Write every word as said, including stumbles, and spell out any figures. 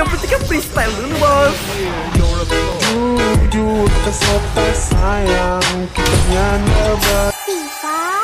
Yang penting kan freestyle dulu bos. Jujur kesota sayang, kita nyanda Viva